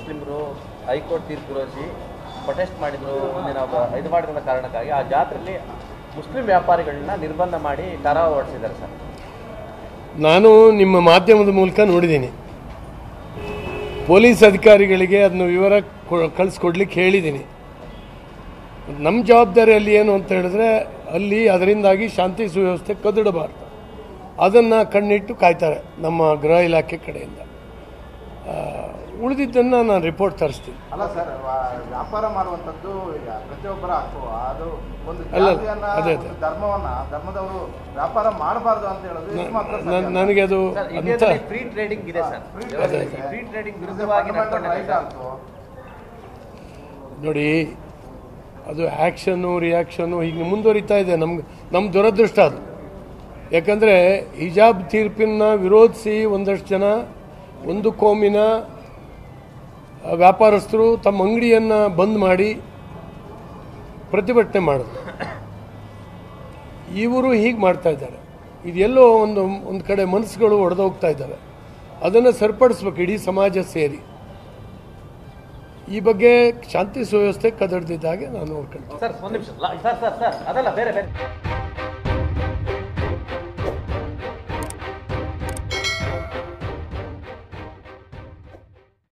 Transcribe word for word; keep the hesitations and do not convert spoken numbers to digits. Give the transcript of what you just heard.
ಮುಸ್ಲಿಮರು ಹೈಕೋರ್ಟ್ ತೀರ್ಪು ವಿರೋಧಿಸಿ ಪ್ರೊಟೆಸ್ಟ್ ಮಾಡಿದ್ರು ಮುಂದಿನ ಇದು ಮಾಡಿದ ಕಾರಣಕ್ಕಾಗಿ ಆ ಜಾತ್ರೆಯಲ್ಲಿ ಮುಸ್ಲಿಂ ವ್ಯಾಪಾರಿಗಳನ್ನ ನಿರ್ಬಂಧ ಮಾಡಿ ಠರಾವು ಹೊರಡಿಸಿದ್ದಾರೆ ಸರ್. ನಾನು ನಿಮ್ಮ ಮಾಧ್ಯಮದ ಮೂಲಕ ನೋಡಿದ್ದೀನಿ. ಪೊಲೀಸ್ ಅಧಿಕಾರಿಗಳಿಗೆ ಅದನ್ನು ವಿವರ ಕಳಿಸ್ಕೊಡ್ಲಿಕ್ಕೆ ಹೇಳಿದ್ದೀನಿ. ನಮ್ಮ ಜವಾಬ್ದಾರಿಯಲ್ಲಿ ಏನು ಅಂತ ಹೇಳಿದ್ರೆ ಅಲ್ಲಿ ಅದರಿಂದಾಗಿ ಶಾಂತಿ ಸುವ್ಯವಸ್ಥೆ ಕದಡಬಾರ್ದು, ಅದನ್ನು ಕಣ್ಣಿಟ್ಟು ಕಾಯ್ತಾರೆ ನಮ್ಮ ಗೃಹ ಇಲಾಖೆ ಕಡೆಯಿಂದ. ಉಳಿದಿದ್ದನ್ನು ನಾನು ರಿಪೋರ್ಟ್ ತರಿಸ್ತೀನಿ. ಅಲ್ಲ ಸರ್, ವ್ಯಾಪಾರ ಮಾಡುವಂಥದ್ದು ಪ್ರತಿಯೊಬ್ಬರ ಹಕ್ಕು. ಅದು ಒಂದು ಅಲ್ಲ ಜಾತಿಯನ್ನ, ಅದೇ ಅದೇ ಧರ್ಮವನ್ನ ಧರ್ಮದವರು ವ್ಯಾಪಾರ ಮಾಡಬಾರ್ದು ಅಂತ ಹೇಳೋದು ನನಗೆ ಅದು ಅಂತ ಫ್ರೀ ಟ್ರೇಡಿಂಗ್ ಇದೆ ಸರ್. ಫ್ರೀ ಟ್ರೇಡಿಂಗ್ ವಿರುದ್ಧವಾಗಿ ನೋಡಿ, ಅದು ಆ್ಯಕ್ಷನ್ನು ರಿಯಾಕ್ಷನ್ನು ಹೀಗೆ ಮುಂದುವರಿತಾ ಇದೆ. ನಮ್ಗೆ ನಮ್ಮ ದುರದೃಷ್ಟ ಅದು. ಯಾಕಂದರೆ ಹಿಜಾಬ್ ತೀರ್ಪಿನ ವಿರೋಧಿಸಿ ಒಂದಷ್ಟು ಜನ ಒಂದು ಕೋಮಿನ ವ್ಯಾಪಾರಸ್ಥರು ತಮ್ಮ ಅಂಗಡಿಯನ್ನು ಬಂದ್ ಮಾಡಿ ಪ್ರತಿಭಟನೆ ಮಾಡಿದ್ರು. ಇವರು ಹೀಗೆ ಮಾಡ್ತಾ ಇದ್ದಾರೆ. ಇದೆಲ್ಲೋ ಒಂದು ಒಂದು ಕಡೆ ಮನಸ್ಸುಗಳು ಒಡೆದೋಗ್ತಾ ಇದ್ದಾವೆ. ಅದನ್ನು ಸರಿಪಡಿಸ್ಬೇಕು ಇಡೀ ಸಮಾಜ ಸೇರಿ. ಈ ಬಗ್ಗೆ ಶಾಂತಿ ಸುವ್ಯವಸ್ಥೆ ಕದಡ್ದಿದ್ದಾಗೆ ನಾನು ನೋಡ್ಕೊಳ್ತೀನಿ. ಸರ್ ಒಂದು ನಿಮಿಷ ಸರ್ ಸರ್ ಸರ್ ಅದಲ್ಲ ಬೇರೆ ಬೇರೆ